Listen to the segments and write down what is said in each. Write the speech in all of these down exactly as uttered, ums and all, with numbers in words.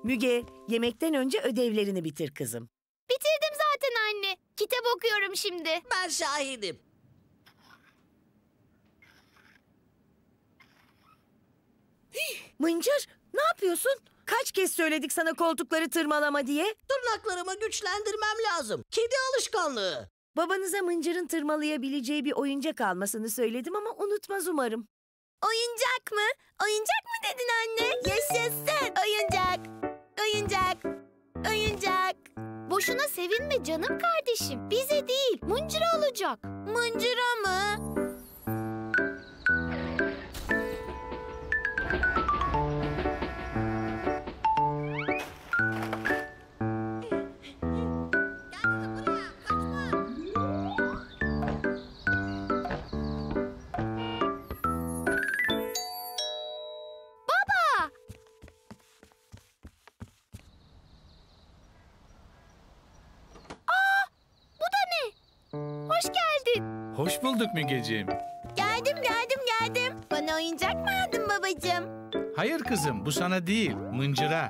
Müge, yemekten önce ödevlerini bitir kızım. Bitirdim zaten anne. Kitap okuyorum şimdi. Ben şahidim. Mıncır, ne yapıyorsun? Kaç kez söyledik sana koltukları tırmalama diye? Tırnaklarımı güçlendirmem lazım. Kedi alışkanlığı. Babanıza Mıncır'ın tırmalayabileceği bir oyuncak almasını söyledim ama unutmaz umarım. Oyuncak mı? Oyuncak mı dedin anne? Yaşasın. Oyuncak. Oyuncak. Oyuncak. Boşuna sevinme canım kardeşim. Bize değil, Mıncır'a olacak. Mıncır'a mı? Hoş geldin. Hoş bulduk Mügeciğim. Geldim, geldim, geldim. Bana oyuncak mı aldın babacığım? Hayır kızım, bu sana değil, Mıncır'a.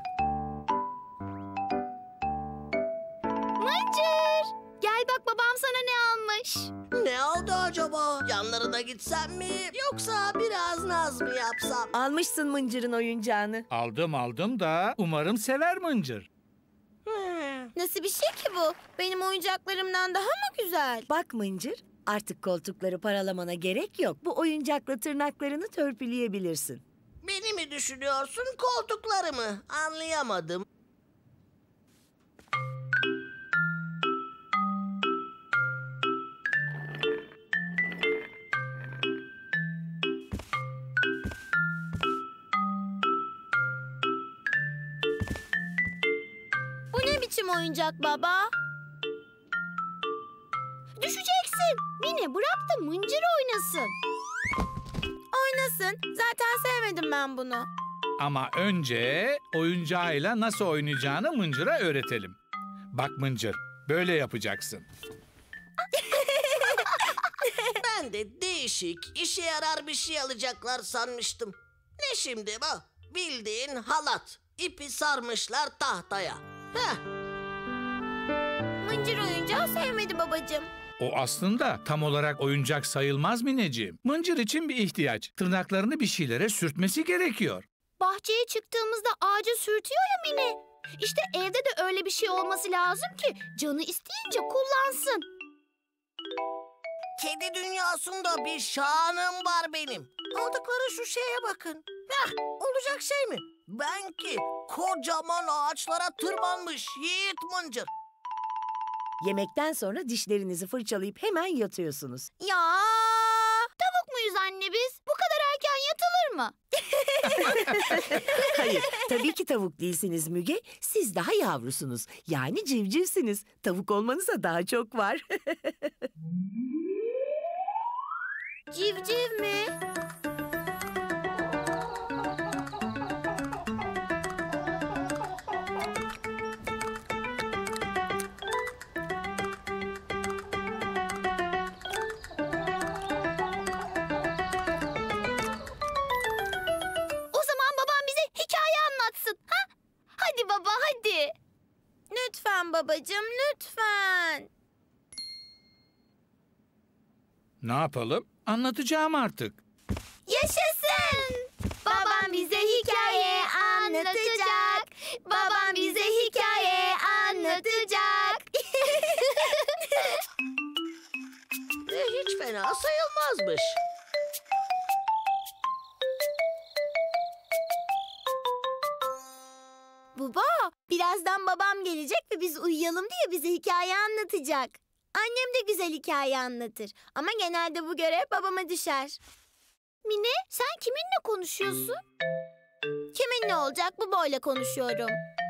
Mıncır! Gel bak babam sana ne almış. Ne oldu acaba? Yanlarına gitsem mi? Yoksa biraz naz mı yapsam? Almışsın Mıncır'ın oyuncağını. Aldım aldım da umarım sever Mıncır. Nasıl bir şey ki bu? Benim oyuncaklarımdan daha mı güzel? Bak Mıncır, artık koltukları paralamana gerek yok. Bu oyuncakla tırnaklarını törpüleyebilirsin. Beni mi düşünüyorsun, koltukları mı? Anlayamadım. Bu ne biçim oyuncak baba? Düşeceksin. Mine bırak da Mıncır oynasın. Oynasın. Zaten sevmedim ben bunu. Ama önce oyuncağıyla nasıl oynayacağını Mıncır'a öğretelim. Bak Mıncır, böyle yapacaksın. Ben de değişik, işe yarar bir şey alacaklar sanmıştım. Ne şimdi bu? Bildiğin halat. İpi sarmışlar tahtaya. Heh. Mıncır oyuncağı sevmedi babacığım. O aslında tam olarak oyuncak sayılmaz Mineciğim. Mıncır için bir ihtiyaç. Tırnaklarını bir şeylere sürtmesi gerekiyor. Bahçeye çıktığımızda ağaca sürtüyor ya Mine. İşte evde de öyle bir şey olması lazım ki canı isteyince kullansın. Kedi dünyasında bir şanım var benim. Aldıkları şu şeye bakın. Heh, olacak şey mi? Ben ki kocaman ağaçlara tırmanmış yiğit Mıncır. Yemekten sonra dişlerinizi fırçalayıp hemen yatıyorsunuz. Ya tavuk muyuz anne biz? Bu kadar erken yatılır mı? Hayır, tabii ki tavuk değilsiniz Müge. Siz daha yavrusunuz. Yani civcivsiniz. Tavuk olmanıza daha çok var. Civciv mi? O zaman babam bize hikaye anlatsın. Ha? Hadi baba hadi. Lütfen babacığım lütfen. Ne yapalım? Anlatacağım artık. Yaşasın! Babam bize hikaye anlatacak. Babam bize hikaye anlatacak. E, hiç fena sayılmazmış. Baba, birazdan babam gelecek ve biz uyuyalım diye bize hikaye anlatacak. Annem de güzel hikaye anlatır. Ama genelde bu görev babama düşer. Mine, sen kiminle konuşuyorsun? Kiminle olacak? Bubo'yla konuşuyorum.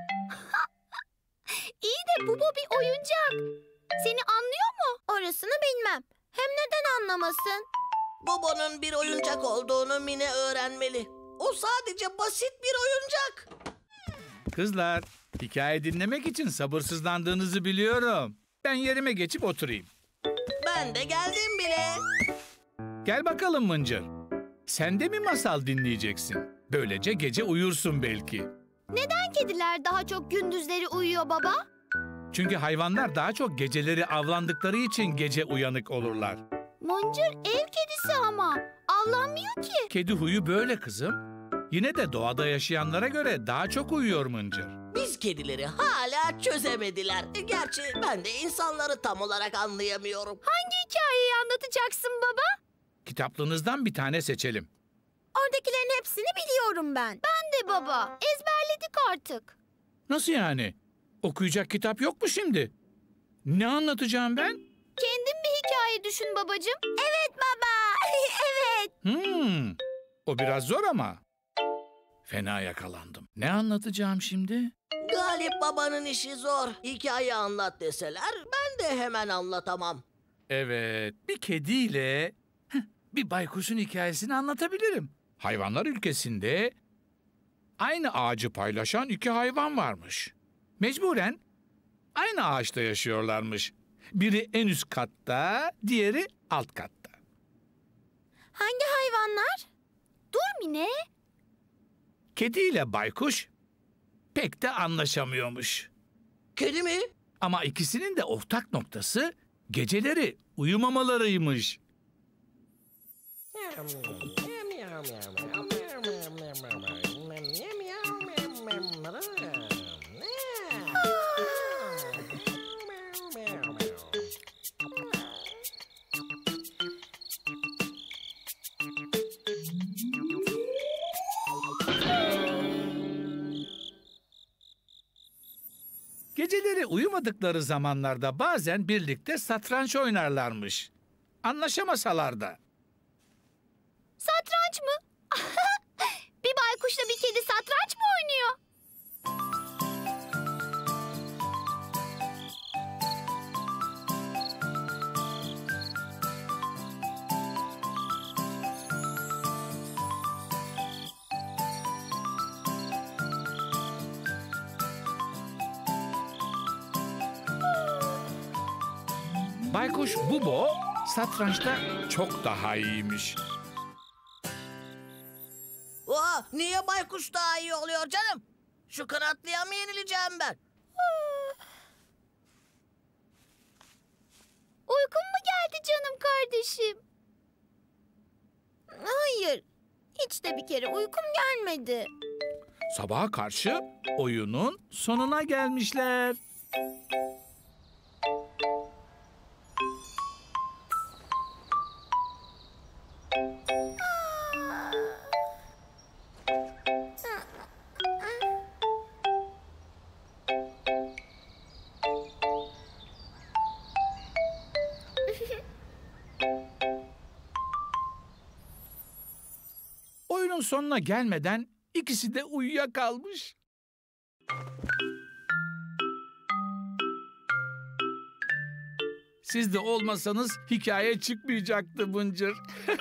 İyi de Bubo bir oyuncak. Seni anlıyor mu? Orasını bilmem. Hem neden anlamasın? Bobo'nun bir oyuncak olduğunu Mine öğrenmeli. O sadece basit bir oyuncak. Kızlar, hikaye dinlemek için sabırsızlandığınızı biliyorum. Ben yerime geçip oturayım. Ben de geldim bile. Gel bakalım Mıncır. Sen de mi masal dinleyeceksin? Böylece gece uyursun belki. Neden kediler daha çok gündüzleri uyuyor baba? Çünkü hayvanlar daha çok geceleri avlandıkları için gece uyanık olurlar. Mıncır ev kedisi ama. Avlanmıyor ki. Kedi huyu böyle kızım. Yine de doğada yaşayanlara göre daha çok uyuyor Mıncır. Biz kedileri hala çözemediler. E, Gerçi ben de insanları tam olarak anlayamıyorum. Hangi hikayeyi anlatacaksın baba? Kitaplığınızdan bir tane seçelim. Oradakilerin hepsini biliyorum ben. Ben de baba. Ezberledik artık. Nasıl yani? Okuyacak kitap yok mu şimdi? Ne anlatacağım ben? Kendin bir hikaye düşün babacığım. Evet baba. Evet. Hmm, o biraz zor ama. Fena yakalandım. Ne anlatacağım şimdi? Galip babanın işi zor. Hikaye anlat deseler ben de hemen anlatamam. Evet, bir kediyle heh, bir baykuşun hikayesini anlatabilirim. Hayvanlar ülkesinde aynı ağacı paylaşan iki hayvan varmış. Mecburen aynı ağaçta yaşıyorlarmış. Biri en üst katta, diğeri alt katta. Hangi hayvanlar? Dur Mine. Kedi ile baykuş pek de anlaşamıyormuş. Kedi mi? Ama ikisinin de ortak noktası geceleri uyumamalarıymış. Geceleri uyumadıkları zamanlarda bazen birlikte satranç oynarlarmış. Anlaşamasalar da. Satranç mı? Bir baykuşla bir kedi satranç mı oynuyor? Baykuş Bubo satrançta çok daha iyiymiş. Aa, niye baykuş daha iyi oluyor canım? Şu kanatlıya mı yenileceğim ben? Uykun mu geldi canım kardeşim? Hayır. Hiç de bir kere uykum gelmedi. Sabaha karşı oyunun sonuna gelmişler. Oyunun sonuna gelmeden ikisi de uyuyakalmış. Siz de olmasanız hikaye çıkmayacaktı Mıncır.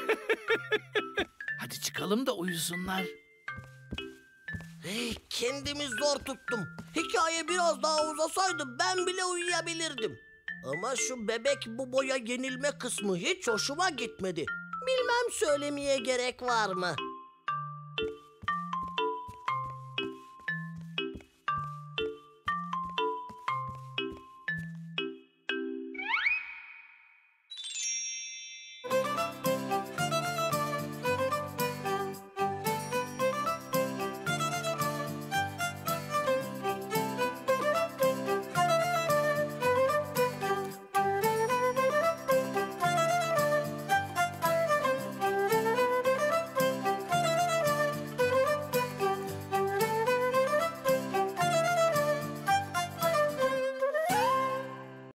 Hadi çıkalım da uyusunlar. Hey, kendimi zor tuttum. Hikaye biraz daha uzasaydı ben bile uyuyabilirdim. Ama şu bebek bu boya yenilme kısmı hiç hoşuma gitmedi. Bilmem söylemeye gerek var mı?